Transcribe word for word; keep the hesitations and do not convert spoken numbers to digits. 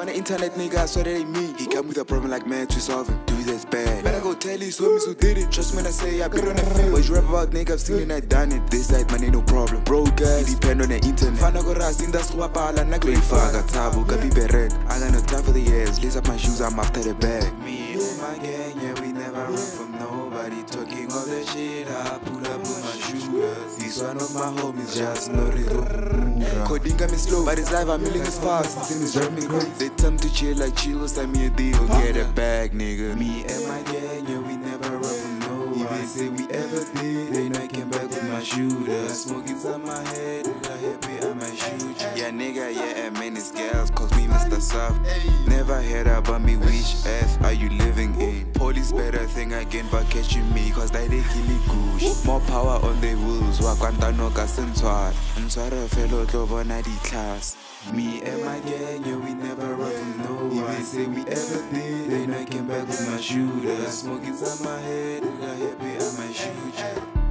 on the internet, nigga, I swear that ain't me. He come with a problem like, man, to solve it. Dude, that's bad. Better go tell his homies who did it. Trust me when I say I been on the field. What you rap about, nigga, I've seen it, I done it. This side, man, ain't no problem. Bro, guys, depend on the internet. Fana go ras in the swapala, nago ifaga tabu, kapi beret. I got no time for the years. Lace up my shoes, I'm after the bag. Me and my gang, yeah, we never run from nobody. Talking all that shit, I pull up with my shooters. This one of my homies just know it. Coding got me slow, but it's live, I'm milling as fast. Things drive me crazy. They tell me to chill like chill, send me a deal. Get a bag, nigga. Me and my gang, yeah, we never run from nobody. If they say we ever did, they know I came back with my shooter. Smoke inside my head, and I happy I might shoot you. Yeah, nigga, yeah, and many scales, cause me Mister Soft. Never heard about me, which F are you living in? Police better thing again, but catching me, cause they they kill me goosh. More power on the wheels, wakwanta no kasentwar. I'm sorry, fellow Globo ninety class. Me and my gang, yeah, we never run from nowhere. If they say we ever did, they know I came back with my shooter. Smoke inside my head, and I happy I might shoot you.